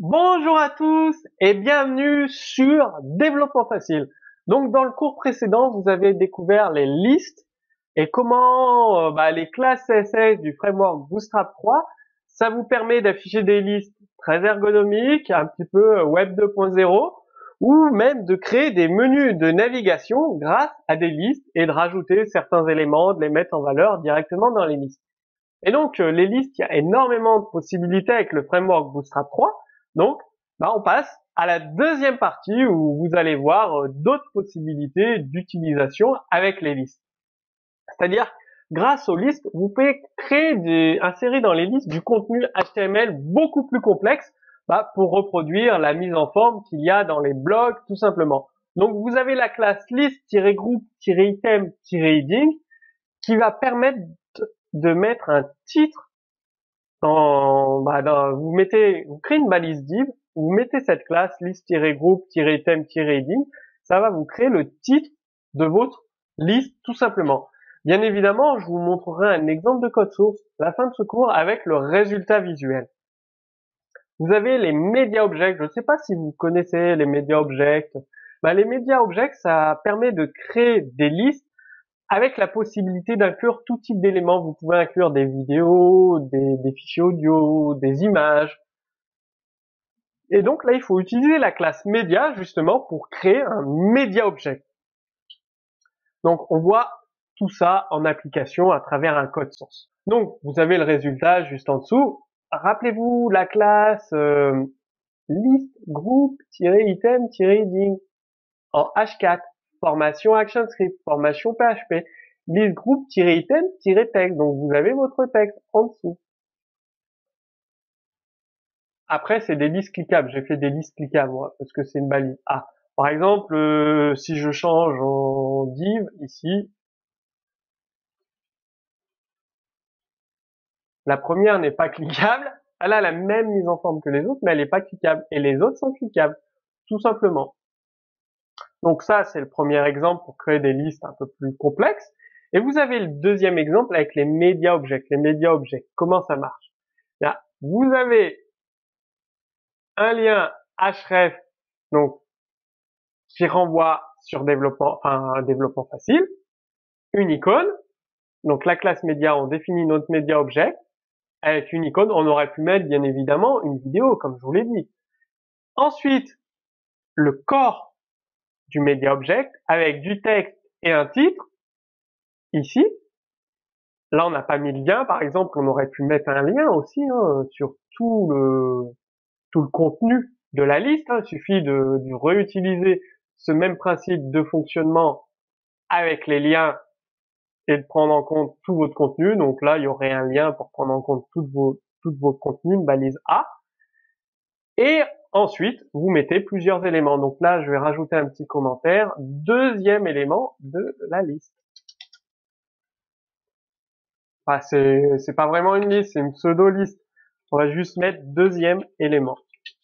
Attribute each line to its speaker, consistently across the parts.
Speaker 1: Bonjour à tous et bienvenue sur Développement Facile. Donc dans le cours précédent, vous avez découvert les listes et comment les classes CSS du framework Bootstrap 3, ça vous permet d'afficher des listes très ergonomiques, un petit peu Web 2.0, ou même de créer des menus de navigation grâce à des listes et de rajouter certains éléments, de les mettre en valeur directement dans les listes. Et donc, les listes, il y a énormément de possibilités avec le framework Bootstrap 3. Donc, on passe à la deuxième partie où vous allez voir d'autres possibilités d'utilisation avec les listes. C'est-à-dire, grâce aux listes, vous pouvez insérer dans les listes du contenu HTML beaucoup plus complexe pour reproduire la mise en forme qu'il y a dans les blogs, tout simplement. Donc, vous avez la classe list-group-item-heading qui va permettre de mettre un titre vous créez une balise div, vous mettez cette classe list-group-item-heading, ça va vous créer le titre de votre liste tout simplement. Bien évidemment, je vous montrerai un exemple de code source à la fin de ce cours avec le résultat visuel. Vous avez les media objects, je ne sais pas si vous connaissez les media objects. Les media objects, ça permet de créer des listes avec la possibilité d'inclure tout type d'éléments. Vous pouvez inclure des vidéos, des fichiers audio, des images. Et donc là, il faut utiliser la classe Media justement pour créer un Media Object. Donc on voit tout ça en application à travers un code source. Donc vous avez le résultat juste en dessous. Rappelez-vous la classe list group-item-heading en H4. Formation ActionScript, formation PHP, list group-item-text. Donc vous avez votre texte en dessous. Après, c'est des listes cliquables. J'ai fait des listes cliquables, moi, parce que c'est une balise. Ah, par exemple, si je change en div, ici, la première n'est pas cliquable. Elle a la même mise en forme que les autres, mais elle n'est pas cliquable. Et les autres sont cliquables, tout simplement. Donc ça, c'est le premier exemple pour créer des listes un peu plus complexes. Et vous avez le deuxième exemple avec les media objects. Les media objects, comment ça marche? Là, vous avez un lien href, donc qui renvoie sur un développement facile, une icône. Donc la classe média, on définit notre média object avec une icône. On aurait pu mettre bien évidemment une vidéo, comme je vous l'ai dit. Ensuite, le corps du média object avec du texte et un titre. Ici, là on n'a pas mis le lien. Par exemple, on aurait pu mettre un lien aussi sur tout le contenu de la liste. Il suffit de réutiliser ce même principe de fonctionnement avec les liens et de prendre en compte tout votre contenu. Donc là, il y aurait un lien pour prendre en compte toutes vos contenus, une balise A. Et ensuite, vous mettez plusieurs éléments. Donc là, je vais rajouter un petit commentaire. Deuxième élément de la liste. C'est pas vraiment une liste, c'est une pseudo-liste. On va juste mettre deuxième élément.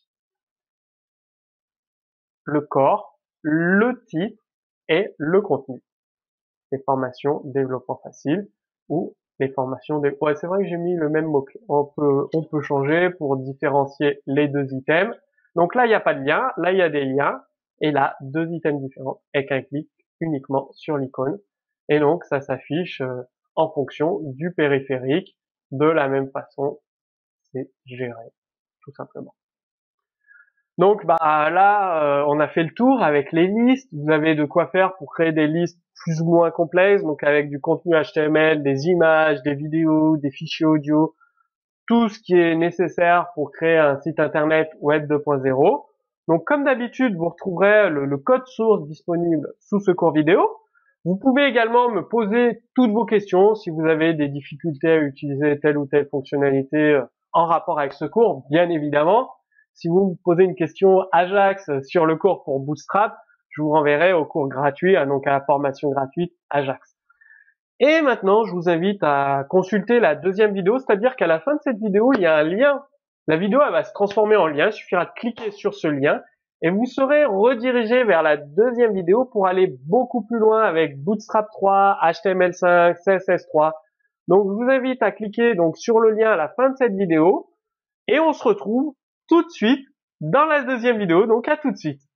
Speaker 1: Le corps, le titre et le contenu. Les formations développement facile ou les formations ouais, c'est vrai que j'ai mis le même mot-clé. On peut changer pour différencier les deux items. Donc là, il n'y a pas de lien. Là, il y a des liens. Et là, deux items différents avec un clic uniquement sur l'icône. Et donc, ça s'affiche en fonction du périphérique. De la même façon, c'est géré, tout simplement. Donc là, on a fait le tour avec les listes. Vous avez de quoi faire pour créer des listes plus ou moins complexes, donc avec du contenu HTML, des images, des vidéos, des fichiers audio, tout ce qui est nécessaire pour créer un site internet web 2.0. Donc comme d'habitude, vous retrouverez le code source disponible sous ce cours vidéo. Vous pouvez également me poser toutes vos questions si vous avez des difficultés à utiliser telle ou telle fonctionnalité en rapport avec ce cours, bien évidemment. Si vous me posez une question Ajax sur le cours pour Bootstrap, je vous renverrai au cours gratuit, donc à la formation gratuite Ajax. Et maintenant, je vous invite à consulter la deuxième vidéo, c'est-à-dire qu'à la fin de cette vidéo, il y a un lien. La vidéo, elle va se transformer en lien. Il suffira de cliquer sur ce lien et vous serez redirigé vers la deuxième vidéo pour aller beaucoup plus loin avec Bootstrap 3, HTML5, CSS3. Donc, je vous invite à cliquer donc sur le lien à la fin de cette vidéo et on se retrouve tout de suite dans la deuxième vidéo, donc à tout de suite.